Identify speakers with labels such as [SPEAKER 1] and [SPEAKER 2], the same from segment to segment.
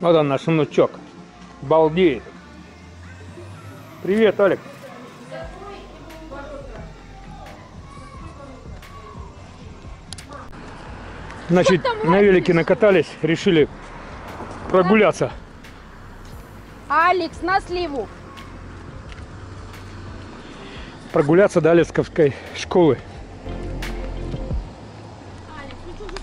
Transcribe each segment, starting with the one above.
[SPEAKER 1] Вот он, наш внучок. Балдеет. Привет, Олег. Значит, на велике накатались, решили прогуляться.
[SPEAKER 2] Алекс, на сливу.
[SPEAKER 1] Прогуляться до Алексковской школы.
[SPEAKER 2] Алекс, ну что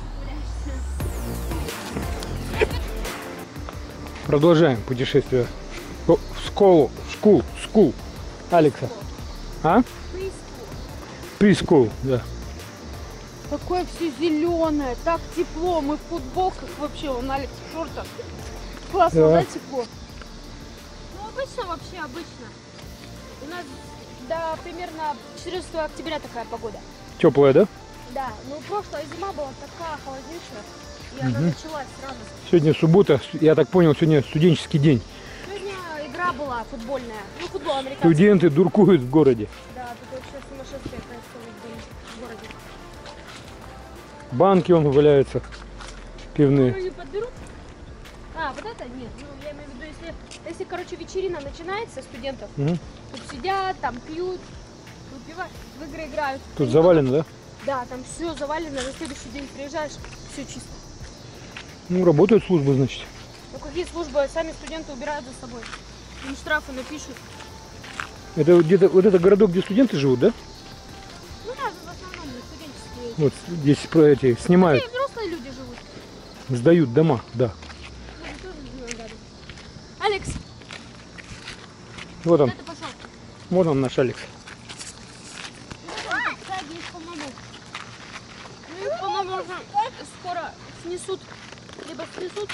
[SPEAKER 2] ты гуляешься?
[SPEAKER 1] Продолжаем путешествие в школу, скул Алекса. А? Прискул, да.
[SPEAKER 2] Какое все зеленое, так тепло. Мы в футболках вообще, он Алекс в шортах. Классно, да, тепло? Ну, обычно вообще, обычно. У нас до примерно 14 октября такая погода.
[SPEAKER 1] Теплая, да?
[SPEAKER 2] Да, ну прошлая зима была такая холоднейшая, и она началась сразу.
[SPEAKER 1] Сегодня суббота, я так понял, сегодня студенческий день.
[SPEAKER 2] Сегодня игра была футбольная, ну футбол американский.
[SPEAKER 1] Студенты дуркуют в городе.
[SPEAKER 2] Да, тут вообще сумасшествие происходит в городе.
[SPEAKER 1] Банки вон валяются, пивные.
[SPEAKER 2] Ну, не подберут? А, вот это нет. Ну, я имею в виду, если короче, вечерина начинается студентов, тут сидят, там пьют, выпивают, в игры играют.
[SPEAKER 1] Тут завалено, да?
[SPEAKER 2] Да, там все завалено, на следующий день приезжаешь, все чисто.
[SPEAKER 1] Ну, работают службы, значит.
[SPEAKER 2] Ну, какие службы? Сами студенты убирают за собой. Им штрафы напишут.
[SPEAKER 1] Это где-то, вот это городок, где студенты живут, да?
[SPEAKER 2] Ну, да, в основном студенческие.
[SPEAKER 1] Вот здесь про эти снимают,
[SPEAKER 2] И взрослые люди живут.
[SPEAKER 1] сдают дома, да.
[SPEAKER 2] Мы тоже живем рядом. Алекс,
[SPEAKER 1] Вот он,
[SPEAKER 2] куда ты пошел?
[SPEAKER 1] вот он наш Алекс.
[SPEAKER 2] Ну, по-моему, уже скоро снесут, либо снесут.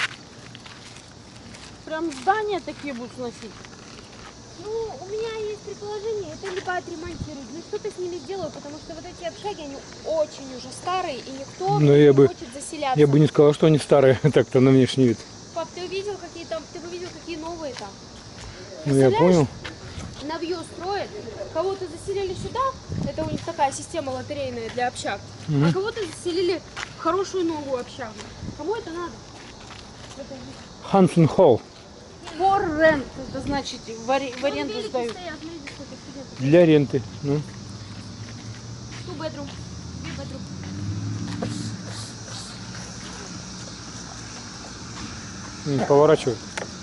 [SPEAKER 2] Прям здания такие будут сносить. Ну, у меня есть предположение, это либо отремонтируют, но что-то с ними сделают, потому что вот эти общаги, они очень уже старые, и никто не хочет заселяться.
[SPEAKER 1] Я бы не сказал, что они старые, так-то на внешний вид.
[SPEAKER 2] Пап, ты увидел, какие там, ты бы видел, какие новые там?
[SPEAKER 1] Ну, я понял.
[SPEAKER 2] Навью строят, кого-то заселили сюда, это у них такая система лотерейная для общаг, а кого-то заселили в хорошую новую общагу. Кому это надо?
[SPEAKER 1] Хансен Холл.
[SPEAKER 2] For rent, это значит в аренду сдают.
[SPEAKER 1] Для ренты. Ну.
[SPEAKER 2] Two bedroom, three bedroom.
[SPEAKER 1] Поворачивают.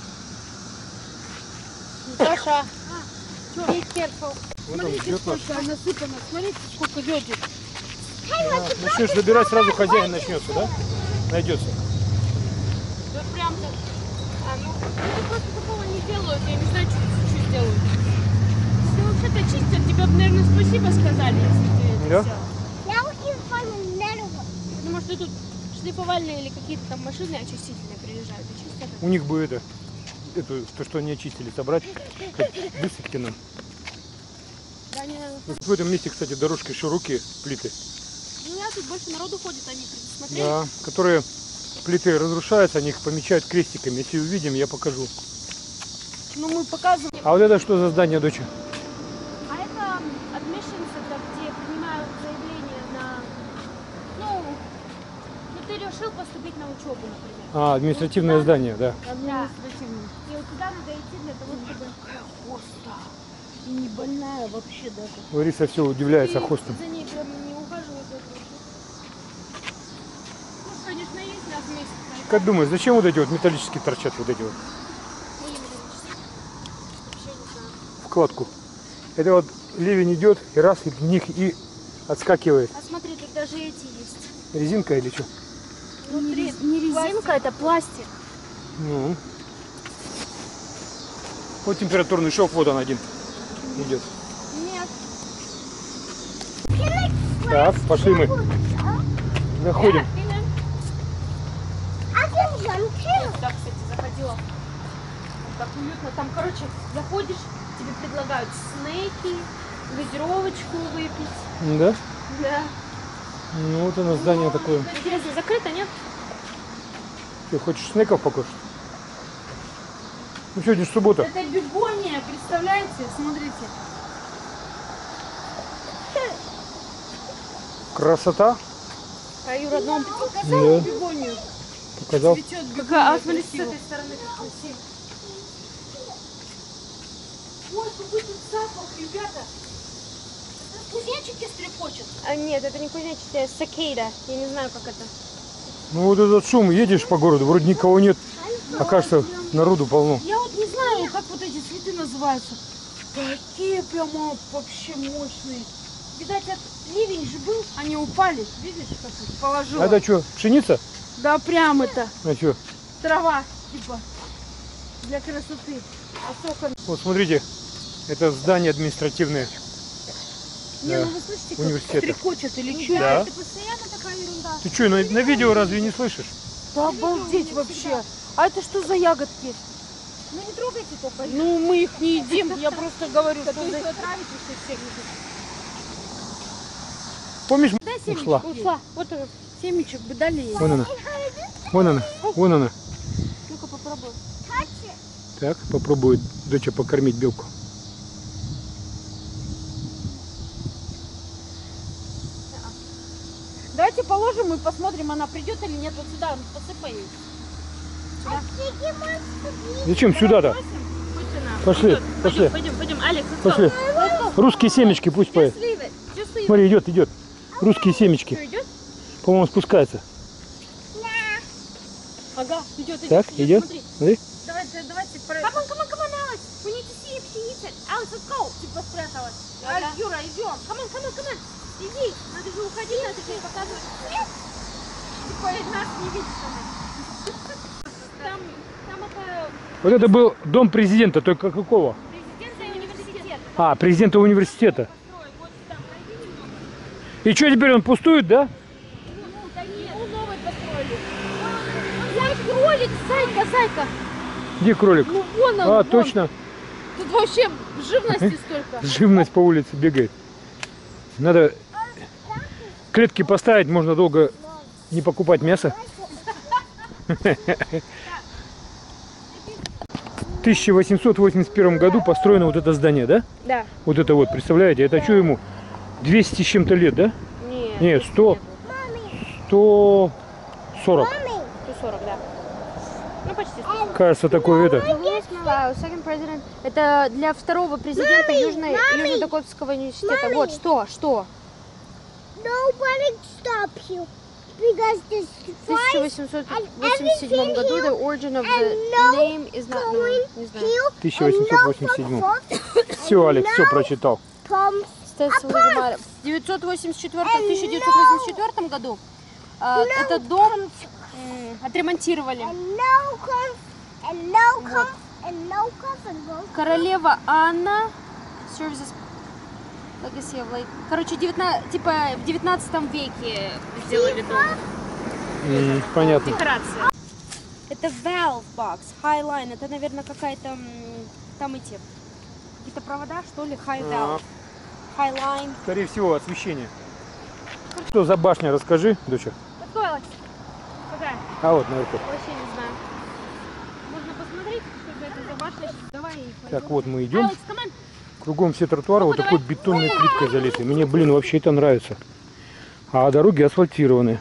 [SPEAKER 2] Саша, be careful.
[SPEAKER 1] Вот он
[SPEAKER 2] Смотрите,
[SPEAKER 1] ждет нас.
[SPEAKER 2] сколько насыпано, смотрите, сколько лёдик.
[SPEAKER 1] Начнешь забирать, сразу хозяин начнется, да? Найдется.
[SPEAKER 2] Вот прям так. Ну, это просто такого не делают, я не знаю, что сделают. Если вообще-то чистят, тебе бы, наверное, спасибо сказали, если ты это
[SPEAKER 1] Да?
[SPEAKER 2] сделал. Потому что тут шлифовальные или какие-то там машины очистительные приезжают и чистят.
[SPEAKER 1] У них бы это, то, что они очистили, собрать, высыпьте нам.
[SPEAKER 2] Да, не...
[SPEAKER 1] Вот в этом месте, кстати, дорожка широкие плиты.
[SPEAKER 2] Ну, я тут больше народу ходит, они предусмотрели.
[SPEAKER 1] Да, которые плиты разрушаются, они их помечают крестиками. Если увидим, я покажу.
[SPEAKER 2] Ну, мы показываем.
[SPEAKER 1] А вот это что за здание, доча?
[SPEAKER 2] А это admissions, это где принимают заявление на... Ну, ты решил поступить на учебу, например.
[SPEAKER 1] А, административное здание, да.
[SPEAKER 2] Административное. И вот туда надо идти для того, чтобы... Хоста. И не больная вообще даже.
[SPEAKER 1] Лариса все удивляется хостом.
[SPEAKER 2] За ней прям не ухаживают. Ну, конечно, есть раз в месяц.
[SPEAKER 1] Как думаешь, зачем вот эти вот металлические торчат, вот эти вот? Вкладку. Это вот ливень идет, и раз, и в них и отскакивает.
[SPEAKER 2] А смотри, тут даже эти есть.
[SPEAKER 1] Резинка или что?
[SPEAKER 2] Внутри не резинка, это пластик.
[SPEAKER 1] Ну. Вот температурный шок, вот он один идет.
[SPEAKER 2] Нет.
[SPEAKER 1] Так, пошли мы. Заходим.
[SPEAKER 2] Так, кстати, заходила. Так уютно. Там, короче, заходишь, тебе предлагают снеки, газировочку выпить.
[SPEAKER 1] Да?
[SPEAKER 2] Да.
[SPEAKER 1] Ну вот оно здание такое.
[SPEAKER 2] Интересно, закрыто, нет?
[SPEAKER 1] Ты хочешь снеков покушать? Ну сегодня же суббота.
[SPEAKER 2] Это бегония, представляете? Смотрите.
[SPEAKER 1] Красота.
[SPEAKER 2] А Юра, ну он показал бегонию.
[SPEAKER 1] Показал.
[SPEAKER 2] Какая, смотри, с этой стороны как красиво. Ой, какой тут запах, ребята. Это кузнечики стрекочут.
[SPEAKER 3] Нет, это не кузнечики, это цикада. Я не знаю, как это.
[SPEAKER 1] Ну вот этот шум, едешь по городу, вроде никого нет, а кажется, народу полно.
[SPEAKER 2] Я вот не знаю, как вот эти цветы называются. Такие прямо вообще мощные. Видать, ливень же был, они упали. Видишь, как их положило?
[SPEAKER 1] А это что, пшеница?
[SPEAKER 2] Да прям это.
[SPEAKER 1] А что?
[SPEAKER 2] Трава, типа, для красоты. А сок...
[SPEAKER 1] Вот смотрите, это здание административное.
[SPEAKER 2] Не,
[SPEAKER 1] Да.
[SPEAKER 2] ну вы слышите, как
[SPEAKER 1] Университета.
[SPEAKER 2] стрекочет или что?
[SPEAKER 1] Да.
[SPEAKER 3] Это постоянно такая ерунда.
[SPEAKER 1] Ты что, на видео разве не слышишь?
[SPEAKER 2] Да обалдеть вообще. А это что за ягодки?
[SPEAKER 3] Ну не трогайте только.
[SPEAKER 2] Ну мы их не едим, я просто говорю, что
[SPEAKER 3] То есть
[SPEAKER 2] за...
[SPEAKER 3] вы отравите всех.
[SPEAKER 1] Помнишь,
[SPEAKER 3] Дай семечки.
[SPEAKER 1] ушла?
[SPEAKER 2] Ушла. Вот она, семечек бы дали ей.
[SPEAKER 1] Вон она. Вон она. Вон она.
[SPEAKER 2] Ну-ка попробуй.
[SPEAKER 1] Так, попробует доча покормить белку.
[SPEAKER 2] Давайте положим и посмотрим, она придет или нет. Вот сюда, посыпай ей.
[SPEAKER 1] Зачем сюда-то? Пошли, пошли.
[SPEAKER 3] Пойдем, Алекс,
[SPEAKER 1] Пошли. Русские семечки пусть поет. Смотри, идет, идет. Русские семечки.
[SPEAKER 3] идет?
[SPEAKER 1] По-моему, спускается.
[SPEAKER 2] Ага, идет,
[SPEAKER 1] Так, идет.
[SPEAKER 3] Смотри.
[SPEAKER 1] Смотри.
[SPEAKER 3] Давайте. Come on, Alex. We need to see if she eats it. Alex, let's go. Типа спряталась.
[SPEAKER 2] Ага.
[SPEAKER 3] Юра, идем. Come on. Иди. Надо же уходить, надо же ей показывать. Типа нас не видит она. Там это
[SPEAKER 1] Вот это был дом президента, только какого?
[SPEAKER 3] президент и университет.
[SPEAKER 1] А, президента университета.
[SPEAKER 3] Построй, вот сюда пройди немного.
[SPEAKER 1] И что, теперь он пустует, да?
[SPEAKER 3] Ну, да нет. Ну, новый построили. Ой, кролик, зайка.
[SPEAKER 1] Где кролик?
[SPEAKER 2] Ну вон он,
[SPEAKER 1] А,
[SPEAKER 2] вон.
[SPEAKER 1] точно.
[SPEAKER 2] Тут вообще живности столько.
[SPEAKER 1] Живность по улице бегает. Надо клетки поставить, можно долго не покупать мясо. В 1881 году построено вот это здание, да?
[SPEAKER 3] Да.
[SPEAKER 1] Вот это вот, представляете? Это что ему? 200 с чем-то лет, да?
[SPEAKER 3] Нет.
[SPEAKER 1] Нет, 100, 140.
[SPEAKER 3] 140, да. Ну, почти 140.
[SPEAKER 1] Кажется, такое это.
[SPEAKER 3] Second president. Это для второго президента Южно-Дакотского университета. Вот, что?
[SPEAKER 4] Nobody stops you because this
[SPEAKER 3] В 1887 году the origin of the name is not known. Не знаю.
[SPEAKER 1] 1887. Все, Алекс, все прочитал.
[SPEAKER 4] from
[SPEAKER 3] В 1984 году этот дом отремонтировали.
[SPEAKER 4] and no comes.
[SPEAKER 3] Королева Анна serves as legacy of like... Короче, в 19 веке сделали дом.
[SPEAKER 1] Понятно.
[SPEAKER 3] Декорация. Это valve box, highline. Это, наверное, какая-то... Там эти... Какие-то провода, что ли? High valve. Highline.
[SPEAKER 1] Скорее всего, освещение. Что за башня, расскажи, доча.
[SPEAKER 3] Какой, Алекс? Какая?
[SPEAKER 1] А вот наверху.
[SPEAKER 3] Вообще не знаю. Можно посмотреть, что это за башня. Давай и пойдем.
[SPEAKER 1] Так, вот мы идем.
[SPEAKER 3] Алекс, come on.
[SPEAKER 1] Кругом все тротуары вот такой бетонной плиткой залиты. Мне, вообще это нравится. А дороги асфальтированные.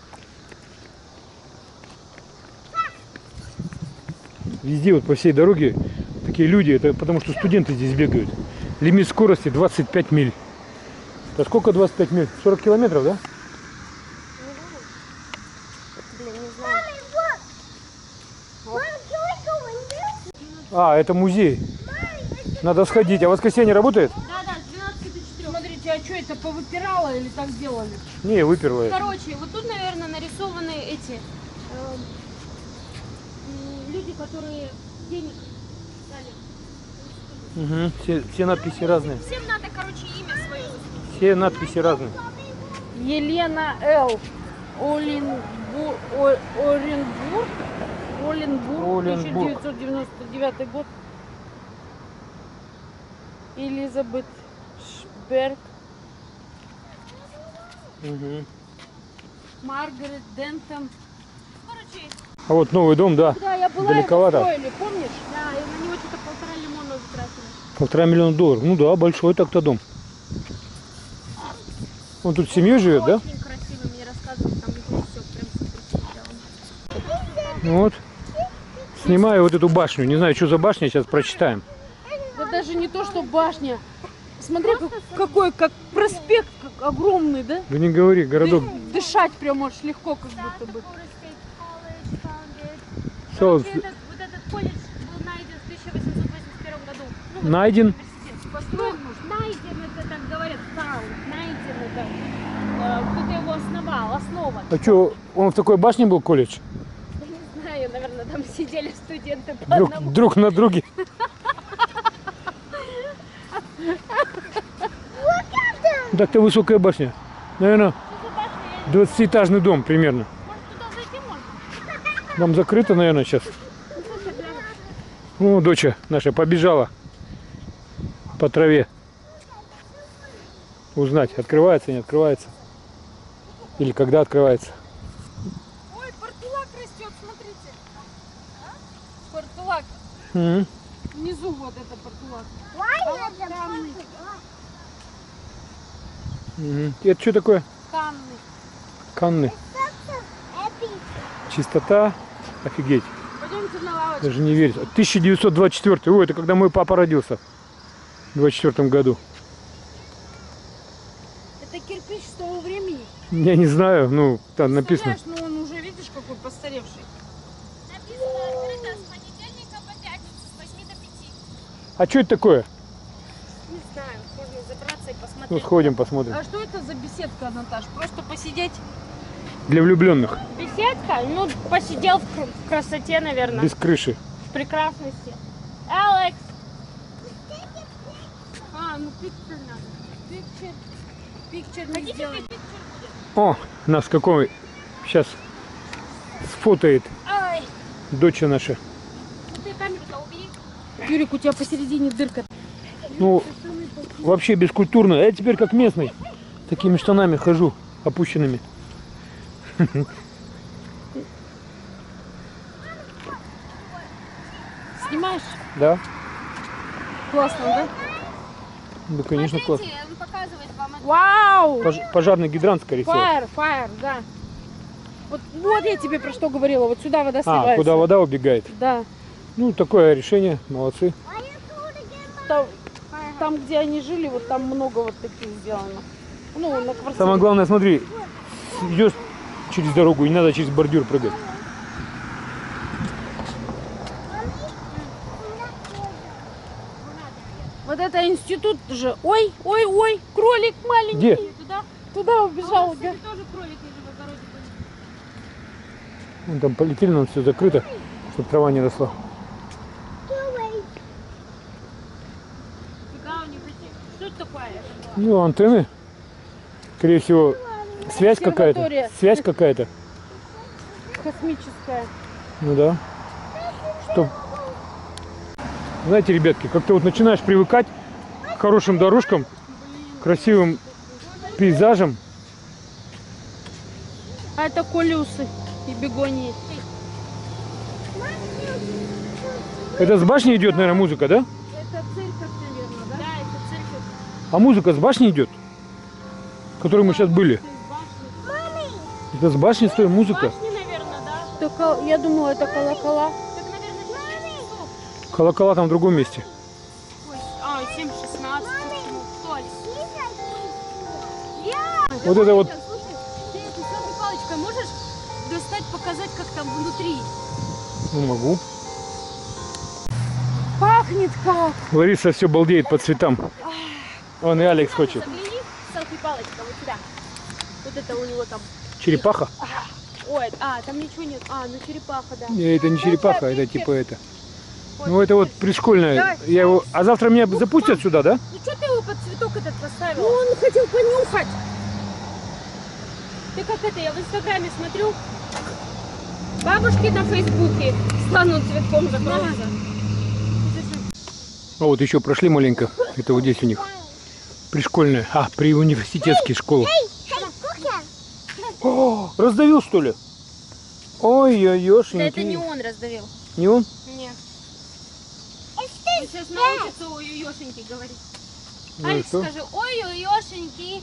[SPEAKER 1] Везде вот по всей дороге такие люди, это потому что студенты здесь бегают. Лимит скорости 25 миль. Это сколько 25 миль? 40 километров, да?
[SPEAKER 3] Блин, не знаю.
[SPEAKER 1] А, это музей. Надо сходить. А в воскресенье работает?
[SPEAKER 3] Да, с 12 до 4.
[SPEAKER 2] Смотрите, а что это повыпирало или так сделали?
[SPEAKER 1] Не, выперла я.
[SPEAKER 3] Короче, вот тут, наверное, нарисованы эти люди, которые денег дали.
[SPEAKER 1] Угу. Все надписи разные.
[SPEAKER 3] Всем надо, короче, имя свое записать.
[SPEAKER 1] Все надписи разные.
[SPEAKER 2] Елена Л. Оренбург, 1999 год. Элизабет Шберг,
[SPEAKER 1] Угу.
[SPEAKER 3] Маргарет Дентон. Короче,
[SPEAKER 1] А вот новый дом, да.
[SPEAKER 2] да, я была,
[SPEAKER 1] Далековато.
[SPEAKER 2] его строили, помнишь?
[SPEAKER 3] да, и на него что-то $1,5 миллиона затратили.
[SPEAKER 1] $1,5 миллиона. Ну да, большой так-то дом. Он тут с семьей живет, да?
[SPEAKER 3] Очень красиво, мне рассказывают, там внутри все прям супер сделано.
[SPEAKER 1] Вот. Снимаю вот эту башню. Не знаю, что за башня, сейчас прочитаем.
[SPEAKER 2] Да даже не то, что башня. Смотри, какой, как проспект, как огромный, да?
[SPEAKER 1] Да не говори, городок.
[SPEAKER 2] Дышать прям аж легко, как будто бы.
[SPEAKER 1] So,
[SPEAKER 3] Вот этот колледж был найден в 1881 году. Ну,
[SPEAKER 1] найден.
[SPEAKER 3] университет. Построен, найден, это так говорят, найден, это кто-то его основал, основан.
[SPEAKER 1] А что, он в такой башне был, колледж?
[SPEAKER 3] Я не знаю, наверное, там сидели студенты по одному.
[SPEAKER 1] Друг на друге. Так-то высокая башня. Наверное, 20-этажный дом примерно.
[SPEAKER 3] Может, туда зайти можно?
[SPEAKER 1] Там закрыто, наверное, сейчас. Ну, доча наша побежала по траве. Узнать, открывается, не открывается. Или когда открывается.
[SPEAKER 2] Ой, портулак растет, смотрите. Портулак.
[SPEAKER 1] Мгм.
[SPEAKER 2] Внизу вот это портулак.
[SPEAKER 4] Why is it
[SPEAKER 1] Мгм. Это что такое?
[SPEAKER 2] Канны.
[SPEAKER 1] Канны.
[SPEAKER 4] happy?
[SPEAKER 1] Чистота. Офигеть.
[SPEAKER 2] Пойдемте на лавочку.
[SPEAKER 1] Даже не верится. 1924. Ой, это когда мой папа родился. В 24 году.
[SPEAKER 2] Это кирпич с того времени.
[SPEAKER 1] Я не знаю, ну, там написано.
[SPEAKER 2] Представляешь, ну он уже, видишь, какой постаревший.
[SPEAKER 3] Написано открыто с понедельника по пятницу с 8 до 5.
[SPEAKER 1] А что это такое?
[SPEAKER 3] Не знаю, можно забраться и
[SPEAKER 1] Ну,
[SPEAKER 3] посмотреть.
[SPEAKER 1] сходим, посмотрим.
[SPEAKER 2] А что это за беседка, Наташ? Просто посидеть?
[SPEAKER 1] Для влюбленных.
[SPEAKER 3] Беседка? Ну, посидел в красоте, наверное.
[SPEAKER 1] Без крыши.
[SPEAKER 3] В прекрасности. Алекс!
[SPEAKER 2] А, ну пикчер надо. Пикчер. Пикчер не
[SPEAKER 3] Хотите
[SPEAKER 2] сделаем.
[SPEAKER 3] пикчер будет?
[SPEAKER 1] О, нас какой сейчас сфотает
[SPEAKER 3] Ай,
[SPEAKER 1] доча наша.
[SPEAKER 3] ты камеру-то убери.
[SPEAKER 2] Юрик, у тебя посередине дырка.
[SPEAKER 1] Ну, вообще бескультурно. Я теперь как местный. Такими штанами хожу, опущенными.
[SPEAKER 2] Снимаешь?
[SPEAKER 1] Да?
[SPEAKER 2] Классно, да?
[SPEAKER 1] Да, конечно, классно.
[SPEAKER 3] Смотрите, он показывает вам.
[SPEAKER 2] Вау!
[SPEAKER 1] Пожарный гидрант, скорее всего.
[SPEAKER 2] Фаер, да. Вот я тебе про что говорила. Вот сюда вода
[SPEAKER 1] А,
[SPEAKER 2] сливается.
[SPEAKER 1] куда вода убегает.
[SPEAKER 2] Да.
[SPEAKER 1] Ну, такое решение. Молодцы.
[SPEAKER 2] Там, где они жили, вот там много вот таких сделано. Ну, на квартире.
[SPEAKER 1] Самое главное, смотри, идешь через дорогу, и не надо через бордюр прыгать.
[SPEAKER 2] Вот это институт же. Ой, кролик маленький.
[SPEAKER 1] Где?
[SPEAKER 2] Туда убежал.
[SPEAKER 3] Кстати, тоже кролики же в огороде были.
[SPEAKER 1] Вон там полетели, но все закрыто, чтобы трава не росла.
[SPEAKER 3] Фига у них эти. Что это такое?
[SPEAKER 1] Ну, антенны. Скорее всего, связь какая-то.
[SPEAKER 2] Обсерватория.
[SPEAKER 1] Связь какая-то.
[SPEAKER 2] Космическая.
[SPEAKER 1] Ну да. Чтоб... Знаете, ребятки, как-то вот начинаешь привыкать к хорошим дорожкам, красивым пейзажам.
[SPEAKER 2] А это колюсы и бегонии.
[SPEAKER 1] Это с башни идет, наверное, музыка, да?
[SPEAKER 2] Это церковь, наверное, да?
[SPEAKER 3] Да, это церковь.
[SPEAKER 1] А музыка с башни идет, в которой мы сейчас были. Это с башни стоит музыка.
[SPEAKER 3] Башни, наверное, да?
[SPEAKER 2] Я думала, это колокола.
[SPEAKER 3] Так, наверное, 7 часов.
[SPEAKER 1] Колокола там в другом месте.
[SPEAKER 3] Ой, 7-16. Кто?
[SPEAKER 1] Вот это вот.
[SPEAKER 3] Слушай, ты эту селфи палочкой можешь достать, показать, как там внутри?
[SPEAKER 1] Ну, могу.
[SPEAKER 2] Пахнет как.
[SPEAKER 1] Лариса все балдеет по цветам. Он и Алекс хочет.
[SPEAKER 3] Загляни, селфи палочка вот сюда. Вот это у него там.
[SPEAKER 1] Черепаха?
[SPEAKER 3] Ой, там ничего нет. Ну черепаха, да.
[SPEAKER 1] Не, это не черепаха, это типа это.
[SPEAKER 3] Вот,
[SPEAKER 1] Ну это вот пришкольное.
[SPEAKER 3] Давай.
[SPEAKER 1] Я его... А завтра меня запустят сюда, да?
[SPEAKER 3] Ну что ты его под цветок этот поставил?
[SPEAKER 2] Он хотел понюхать.
[SPEAKER 3] Ты как это, я в инстаграме смотрю. Бабушки на фейсбуке станут цветком закроются.
[SPEAKER 1] А вот еще прошли маленько. Это вот здесь у них. Пришкольная. А, при университетских школах. О, раздавил, что ли? Ой-ой-ой,
[SPEAKER 3] Да это не он раздавил.
[SPEAKER 1] Не он?
[SPEAKER 3] Нет. Он сейчас научится ой-ой-ошеньки говорить.
[SPEAKER 1] Ну и
[SPEAKER 3] Алекс,
[SPEAKER 1] что?
[SPEAKER 3] скажи ой-ой-ошеньки.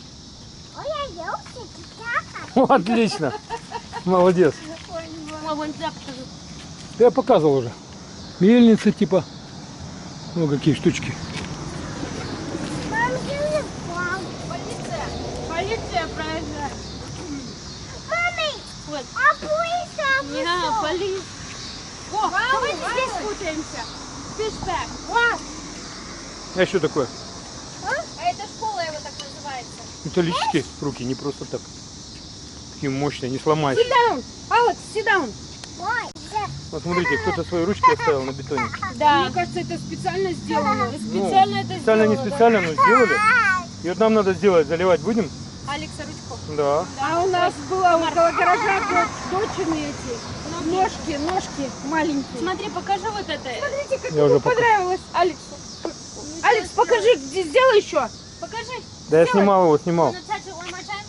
[SPEAKER 1] О, отлично. Молодец.
[SPEAKER 3] Ой, вон туда покажу.
[SPEAKER 1] Да я показывал уже. Мельница типа. Ну какие штучки.
[SPEAKER 4] Мам, где план?
[SPEAKER 2] Полиция проезжает.
[SPEAKER 4] Мами,
[SPEAKER 2] Вот.
[SPEAKER 4] а полиция
[SPEAKER 2] Не, полиция. О, давайте здесь спутаемся. Фишбэк. Вот.
[SPEAKER 1] А что такое?
[SPEAKER 3] А это школа его так называется.
[SPEAKER 1] Металлические руки, не просто так. Такие мощные, не сломаешь.
[SPEAKER 2] Sit down. Алекс, sit down.
[SPEAKER 4] Ой,
[SPEAKER 1] Вот смотрите, кто-то свои ручки оставил на бетоне.
[SPEAKER 2] Да. Мне кажется, это специально сделано.
[SPEAKER 3] Специально это
[SPEAKER 1] Специально, не
[SPEAKER 3] сделано, да.
[SPEAKER 1] специально, но сделали. И вот нам надо сделать, заливать будем?
[SPEAKER 3] Алекса ручку.
[SPEAKER 1] Да.
[SPEAKER 2] А у нас было около гаража дочины эти. Ножки маленькие.
[SPEAKER 3] Смотри, покажи вот это.
[SPEAKER 2] Смотрите, как
[SPEAKER 1] Я уже
[SPEAKER 2] ему понравилось Алексу. Алекс, покажи, где сделай еще.
[SPEAKER 3] Покажи.
[SPEAKER 1] Да я снимал его, снимал.
[SPEAKER 3] Wanna touch it one more time?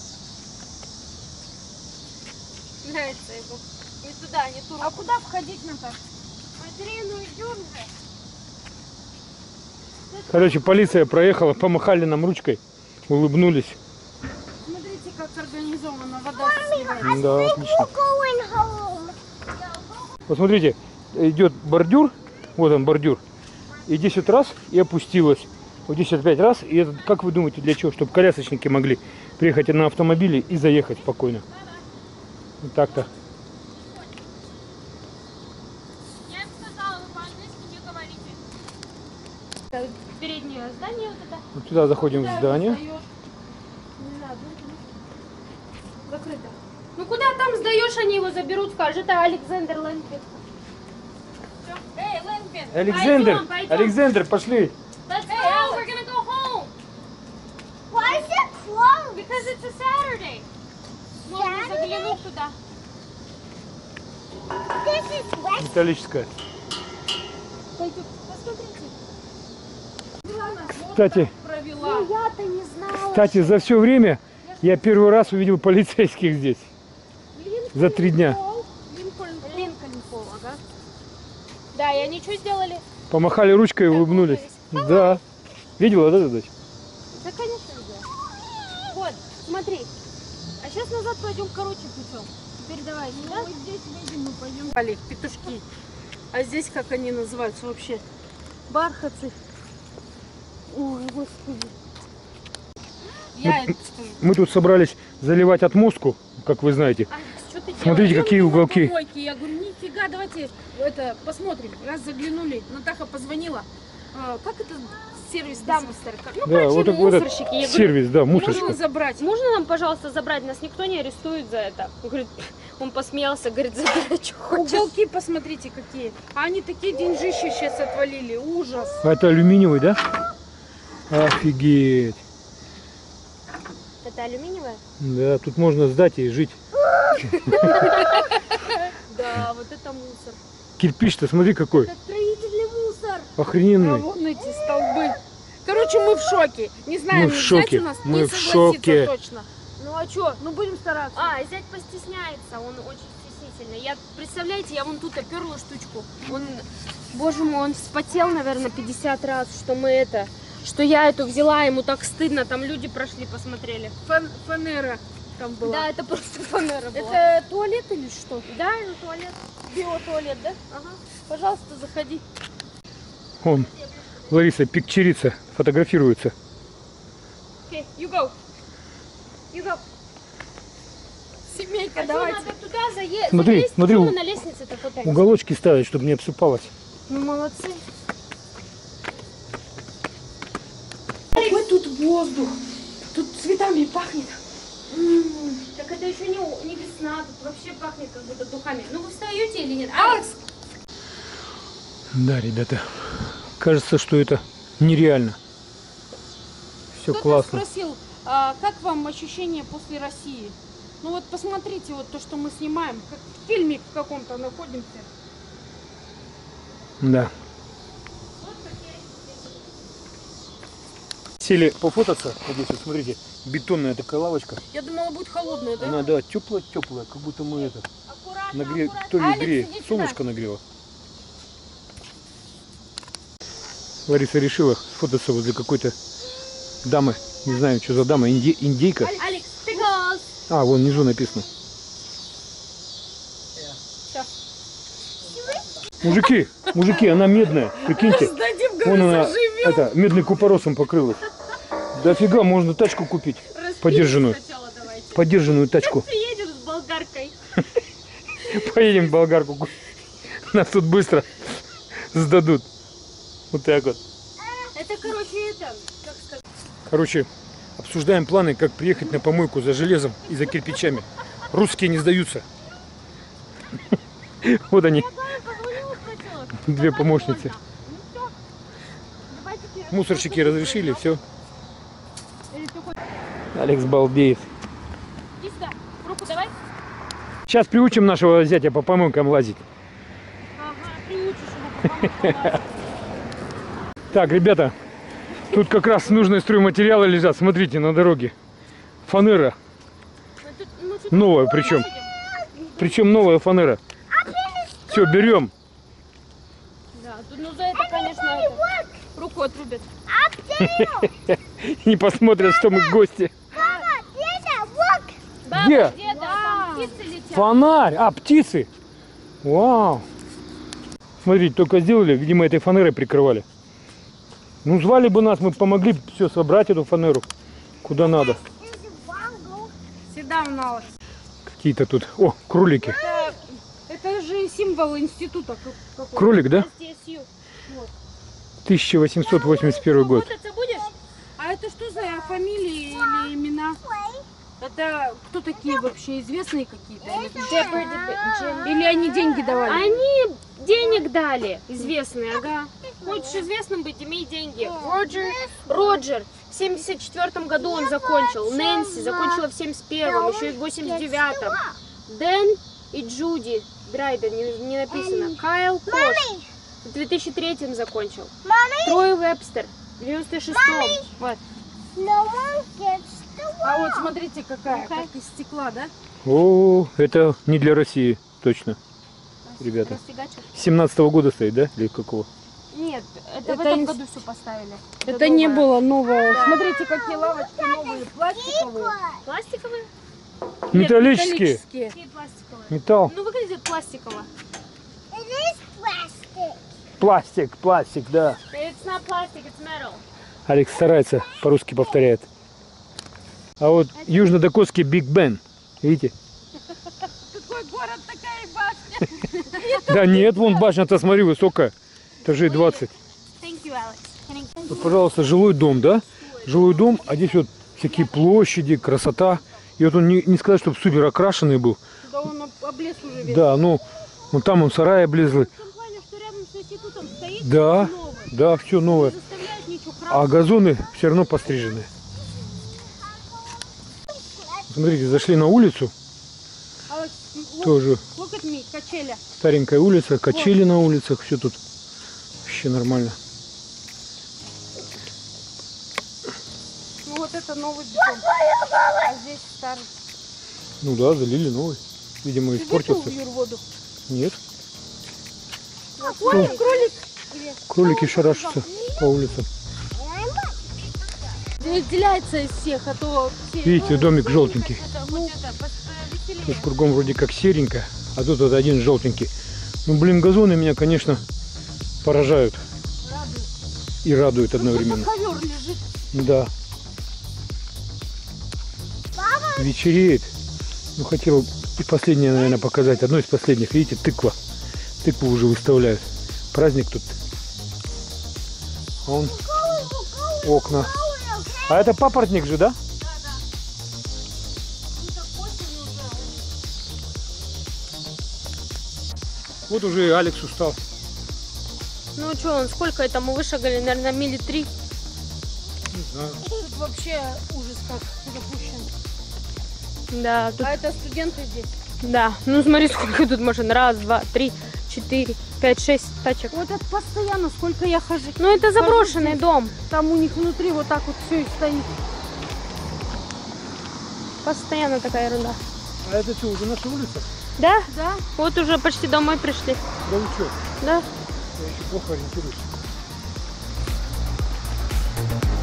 [SPEAKER 3] Нравится ему. Не туда, не туда.
[SPEAKER 2] А куда входить надо?
[SPEAKER 3] Смотри, ну идем же.
[SPEAKER 1] Короче, полиция проехала, помахали нам ручкой, улыбнулись.
[SPEAKER 2] Смотрите, как организована вода сливает.
[SPEAKER 1] Да, отлично.
[SPEAKER 4] going home.
[SPEAKER 1] Вот смотрите, идет бордюр, вот он бордюр, и 10 раз и опустилась. Вот 10 раз, и это, как вы думаете, для чего? Чтобы колясочники могли приехать на автомобиле и заехать спокойно. Вот так-то.
[SPEAKER 3] Я им сказала, вы по-английски не говорите. Переднее здание вот это.
[SPEAKER 1] Вот сюда заходим в здание.
[SPEAKER 2] Не надо. Закрыто.
[SPEAKER 3] Ну куда там сдаешь, они его заберут, скажут, это Александр Лэнпин. Эй, Лэнпин!
[SPEAKER 1] Александр,
[SPEAKER 3] Пойдем.
[SPEAKER 1] Александр, пошли.
[SPEAKER 3] Let's go, we're gonna go home.
[SPEAKER 4] Why is it closed?
[SPEAKER 3] Because it's a Saturday. Можно
[SPEAKER 4] Saturday?
[SPEAKER 3] заглянуть туда.
[SPEAKER 4] This is wet.
[SPEAKER 1] Металлическая.
[SPEAKER 3] Посмотрите.
[SPEAKER 1] Кстати,
[SPEAKER 2] Провела.
[SPEAKER 4] Я-то не знала.
[SPEAKER 1] кстати, за все время я первый раз увидел полицейских здесь. За 3 дня.
[SPEAKER 3] Линкольн Пол, ага. Да, и они что сделали?
[SPEAKER 1] Помахали ручкой и улыбнулись. Да. Видела, да, дочь?
[SPEAKER 3] Да, конечно, видела. Вот, смотри. А сейчас назад пойдем короче путем. Теперь давай сюда.
[SPEAKER 2] Вот здесь видим, мы пойдем. Петушки. А здесь как они называются вообще? Бархатцы. Ой, господи. Я это скажу.
[SPEAKER 1] Мы тут собрались заливать отмостку, как вы знаете.
[SPEAKER 2] Алекс, что ты
[SPEAKER 1] Смотрите,
[SPEAKER 2] делаешь?
[SPEAKER 1] какие
[SPEAKER 2] Я увидела
[SPEAKER 1] уголки.
[SPEAKER 2] помойки. Я говорю, нифига, давайте это посмотрим. Раз заглянули, Натаха позвонила. Как это сервис?
[SPEAKER 3] Дамстер.
[SPEAKER 2] Ну,
[SPEAKER 1] Да,
[SPEAKER 2] короче,
[SPEAKER 1] вот такой
[SPEAKER 2] мусорщики. Я говорю,
[SPEAKER 1] сервис, да,
[SPEAKER 2] можно
[SPEAKER 1] мусорщика.
[SPEAKER 2] забрать?
[SPEAKER 3] Можно нам, пожалуйста, забрать? Нас никто не арестует за это. Он говорит, он посмеялся, говорит, забирай, что хочешь.
[SPEAKER 2] Уголки посмотрите какие. А они такие деньжища сейчас отвалили. Ужас.
[SPEAKER 1] А это алюминиевый, да? Офигеть.
[SPEAKER 3] Это алюминиевая?
[SPEAKER 1] Да, тут можно сдать и жить.
[SPEAKER 3] Да, вот это мусор.
[SPEAKER 1] Кирпич-то смотри какой.
[SPEAKER 3] Это строительный мусор.
[SPEAKER 2] А
[SPEAKER 1] Охрененный.
[SPEAKER 2] вон эти столбы. Короче, мы в шоке. Не знаем,
[SPEAKER 1] Мы в шоке.
[SPEAKER 2] взять у нас,
[SPEAKER 1] Мы
[SPEAKER 2] не
[SPEAKER 1] в
[SPEAKER 2] согласится
[SPEAKER 1] шоке.
[SPEAKER 2] точно. Ну а что? Ну будем стараться.
[SPEAKER 3] А, зять постесняется, он очень стеснительный. Я, представляете, я вон тут оперла штучку. Он, боже мой, он вспотел, наверное, 50 раз, что я эту взяла, ему так стыдно, там люди прошли, посмотрели.
[SPEAKER 2] Фанера там была.
[SPEAKER 3] Да, это просто фанера была.
[SPEAKER 2] Это туалет или что?
[SPEAKER 3] Да, это туалет. Биотуалет, да?
[SPEAKER 2] Ага. Пожалуйста, заходи.
[SPEAKER 1] Вон, Лариса пикчерица, фотографируется.
[SPEAKER 3] Окей, you go. You go.
[SPEAKER 2] Семейка,
[SPEAKER 3] А
[SPEAKER 2] давайте.
[SPEAKER 3] что, надо туда заесть?
[SPEAKER 1] Смотри, смотри,
[SPEAKER 3] Почему мы на лестнице-то пытаемся?
[SPEAKER 1] Уголочки ставить, чтобы не обсыпалось.
[SPEAKER 3] Ну, молодцы.
[SPEAKER 2] Какой тут воздух. Тут цветами пахнет.
[SPEAKER 3] Так это еще не весна, тут вообще пахнет как будто духами. Ну, вы встаете или нет?
[SPEAKER 2] Алекс!
[SPEAKER 1] Да, ребята, кажется, что это нереально. Все
[SPEAKER 2] Кто-то
[SPEAKER 1] классно.
[SPEAKER 2] спросил, а как вам ощущения после России? Ну вот посмотрите, вот то, что мы снимаем, как в фильме в каком-то находимся.
[SPEAKER 1] Да. Сели пофотаться. Вот здесь вот, смотрите, бетонная такая лавочка.
[SPEAKER 2] Я думала, будет холодная, да?
[SPEAKER 1] Она, да, теплая, как будто мы это
[SPEAKER 3] Аккуратно,
[SPEAKER 1] нагре...
[SPEAKER 3] аккуратно.
[SPEAKER 1] То ли
[SPEAKER 2] Алекс,
[SPEAKER 1] греет,
[SPEAKER 2] иди сюда.
[SPEAKER 1] солнышко нагрело. Лариса решила сфотаться возле какой-то дамы. Не знаю, что за дама, индейка.
[SPEAKER 3] Алекс, pickles.
[SPEAKER 1] А, вон внизу написано. Мужики, она медная, прикиньте. Вон она, это, медный купоросом покрылась. Дофига, можно тачку купить. Подержанную. Подержанную тачку.
[SPEAKER 3] Приедем с болгаркой.
[SPEAKER 1] Поедем в болгарку. Нас тут быстро сдадут. Вот так вот.
[SPEAKER 3] Это, короче, это, как сказать.
[SPEAKER 1] Короче, обсуждаем планы, как приехать на помойку за железом и за кирпичами. Русские не сдаются. Вот они, две помощницы. Мусорщики разрешили, все. Алекс балдеет.
[SPEAKER 3] Иди сюда, руку давай.
[SPEAKER 1] Сейчас приучим нашего зятя по помойкам лазить.
[SPEAKER 3] Ага, приучишь его по помойкам.
[SPEAKER 1] Так, ребята, тут как раз нужные стройматериалы лежат. Смотрите, на дороге. Фанера. Новая причем. Причем новая фанера. Все, берем.
[SPEAKER 3] Да, тут, ну за это, конечно, это, руку отрубят.
[SPEAKER 1] Не посмотрят, что мы гости.
[SPEAKER 3] Баба,
[SPEAKER 1] Где?
[SPEAKER 3] где-то, там птицы летят.
[SPEAKER 1] Фонарь. А, птицы. Вау. Смотрите, только сделали, видимо, этой фанерой прикрывали. Ну, звали бы нас, мы помогли все собрать, эту фанеру. Куда надо.
[SPEAKER 2] Всегда у нас.
[SPEAKER 1] Какие-то тут... О, кролики.
[SPEAKER 2] Это же символ института. какой-то.
[SPEAKER 1] Кролик, да?
[SPEAKER 3] SDSU.
[SPEAKER 1] 1881 год.
[SPEAKER 3] Фототься будешь?
[SPEAKER 2] А это что за фамилии или имена? Это кто такие вообще? Известные какие-то? Или они деньги давали?
[SPEAKER 3] Они денег дали, известные, ага. Хочешь известным быть, имей деньги. Роджер в 74 году он закончил. Нэнси закончила в 71-м, еще и в 89-м. Дэн и Джуди Драйдер, не написано. Кайл Кош в 2003-м закончил. Трой Вебстер в 96-м. Вот.
[SPEAKER 2] А вот смотрите, какая, как из стекла, да?
[SPEAKER 1] О, это не для России, точно. Ребята.
[SPEAKER 3] Расфигачил.
[SPEAKER 1] 17-го года стоит, да? Или какого?
[SPEAKER 3] Нет, это в
[SPEAKER 2] Это
[SPEAKER 3] этом
[SPEAKER 2] инс-
[SPEAKER 3] году все поставили.
[SPEAKER 2] Это не
[SPEAKER 3] новое.
[SPEAKER 2] было новое. Смотрите, какие лавочки новые, пластиковые.
[SPEAKER 3] Пластиковые?
[SPEAKER 1] Металлические.
[SPEAKER 3] Какие пластиковые?
[SPEAKER 1] Металл.
[SPEAKER 3] Ну, выглядит пластиково.
[SPEAKER 1] Пластик, да.
[SPEAKER 3] It's not plastic, it's metal.
[SPEAKER 1] Алекс старается, по-русски повторяет. А вот южно-дакотский Биг Бен. Видите?
[SPEAKER 2] Какой город, такая и башня.
[SPEAKER 1] Да нет, вон башня-то, смотри, высокая. Этажей 20.
[SPEAKER 3] Thank you, Alex.
[SPEAKER 1] Вот, пожалуйста, жилой дом, да? Жилой дом, а здесь вот всякие площади, красота. И вот он не сказать, чтобы супер окрашенный был.
[SPEAKER 2] Да он облез уже весь.
[SPEAKER 1] Да, ну, вон там он сарай облезлый.
[SPEAKER 3] В том плане, что рядом с институтом стоит
[SPEAKER 1] Да,
[SPEAKER 3] новый.
[SPEAKER 1] да, все новое.
[SPEAKER 3] Не заставляет ничего
[SPEAKER 1] А газоны все равно пострижены. Смотрите, зашли на улицу.
[SPEAKER 2] Алекс,
[SPEAKER 1] Тоже
[SPEAKER 2] look at me, качеля.
[SPEAKER 1] старенькая улица, качели на улицах, все тут вообще нормально.
[SPEAKER 2] Ну вот это новый бетон. А здесь старый.
[SPEAKER 1] Ну да, залили новый. Видимо,
[SPEAKER 2] Ты видел,
[SPEAKER 1] испортился.
[SPEAKER 2] Юр, воду?
[SPEAKER 1] Нет.
[SPEAKER 2] Ой, кролик.
[SPEAKER 1] Кролики шарашатся по улицам.
[SPEAKER 2] Выделяется из всех, а то все...
[SPEAKER 1] Видите, домик желтенький.
[SPEAKER 3] Это хоть это, повеселее.
[SPEAKER 1] Тут кругом вроде как серенько, а тут вот один желтенький. Ну, блин, газоны меня, конечно, поражают. И радуют одновременно.
[SPEAKER 2] Ковер лежит.
[SPEAKER 1] Да. Вечереет. Ну, хотел и последнее, наверное, показать. Одно из последних. Видите, тыква. Тыкву уже выставляют. Праздник тут. Вон окна. А это папоротник же, да? Вот уже и Алекс устал.
[SPEAKER 3] Ну что, он сколько это? Мы вышагали, наверное, мили 3.
[SPEAKER 1] Не знаю.
[SPEAKER 2] Тут вообще ужас как запущен.
[SPEAKER 3] Да, тут,
[SPEAKER 2] А это студенты здесь.
[SPEAKER 3] да. Ну смотри, сколько тут машин. 1, 2, 3, 4, 5, 6 тачек.
[SPEAKER 2] Вот это постоянно, сколько я хожу.
[SPEAKER 3] Ну это заброшенный дом.
[SPEAKER 2] Там у них внутри вот так вот все и стоит.
[SPEAKER 3] Постоянно такая ерунда.
[SPEAKER 1] А это что, уже наша улица?
[SPEAKER 3] Да?
[SPEAKER 2] Да?
[SPEAKER 3] Вот уже почти домой пришли.
[SPEAKER 1] Да вы что?
[SPEAKER 3] Да?
[SPEAKER 1] Я еще плохо ориентируюсь.